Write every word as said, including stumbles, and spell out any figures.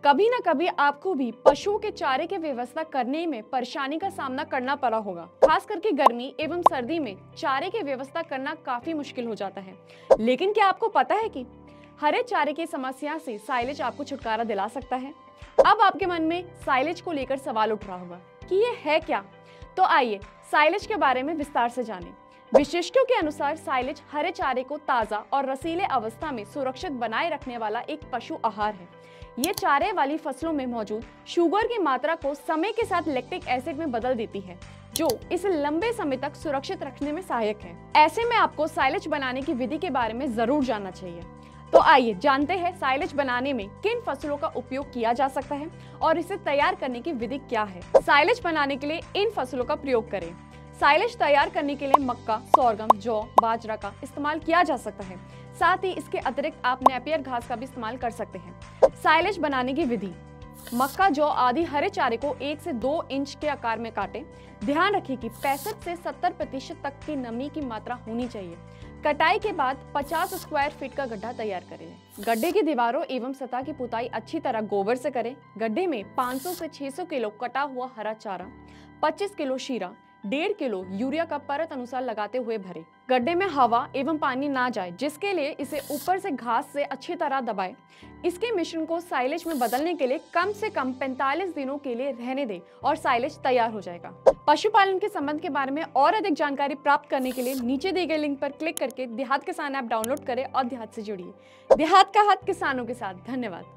कभी ना कभी आपको भी पशुओं के चारे की व्यवस्था करने में परेशानी का सामना करना पड़ा होगा। खास करके गर्मी एवं सर्दी में चारे की व्यवस्था करना काफी मुश्किल हो जाता है। लेकिन क्या आपको पता है कि हरे चारे की समस्या से साइलेज आपको छुटकारा दिला सकता है। अब आपके मन में साइलेज को लेकर सवाल उठ रहा होगा कि ये है क्या। तो आइए साइलेज के बारे में विस्तार से जानें। विशिष्टों के अनुसार साइलेज हरे चारे को ताजा और रसीले अवस्था में सुरक्षित बनाए रखने वाला एक पशु आहार है। ये चारे वाली फसलों में मौजूद शुगर की मात्रा को समय के साथ लैक्टिक एसिड में बदल देती है, जो इसे लंबे समय तक सुरक्षित रखने में सहायक है। ऐसे में आपको साइलेज बनाने की विधि के बारे में जरूर जानना चाहिए। तो आइए जानते हैं साइलेज बनाने में किन फसलों का उपयोग किया जा सकता है और इसे तैयार करने की विधि क्या है। साइलेज बनाने के लिए इन फसलों का प्रयोग करें। साइलेज तैयार करने के लिए मक्का, सोरगम, जौ, बाजरा का इस्तेमाल किया जा सकता है। साथ ही इसके अतिरिक्त आप नेपियर घास का भी इस्तेमाल कर सकते हैं। साइलेज बनाने की विधि। मक्का, जौ आदि हरे चारे को एक से दो इंच के आकार में काटें। ध्यान रखें कि पैंसठ से सत्तर प्रतिशत तक की नमी की मात्रा होनी चाहिए। कटाई के बाद पचास स्क्वायर फीट का गड्ढा तैयार करें। गड्ढे की दीवारों एवं सतह की पुताई अच्छी तरह गोबर से करें। गड्ढे में पाँच सौ से छह सौ किलो कटा हुआ हरा चारा, पच्चीस किलो शीरा, डेढ़ किलो यूरिया का परत अनुसार लगाते हुए भरें। गड्ढे में हवा एवं पानी ना जाए, जिसके लिए इसे ऊपर से घास से अच्छी तरह दबाएं। इसके मिश्रण को साइलेज में बदलने के लिए कम से कम पैंतालीस दिनों के लिए रहने दें और साइलेज तैयार हो जाएगा। पशुपालन के संबंध के बारे में और अधिक जानकारी प्राप्त करने के लिए नीचे दिए गए लिंक पर क्लिक करके देहात किसान ऐप डाउनलोड करें और देहात से जुड़िए। देहात का हाथ किसानों के साथ। धन्यवाद।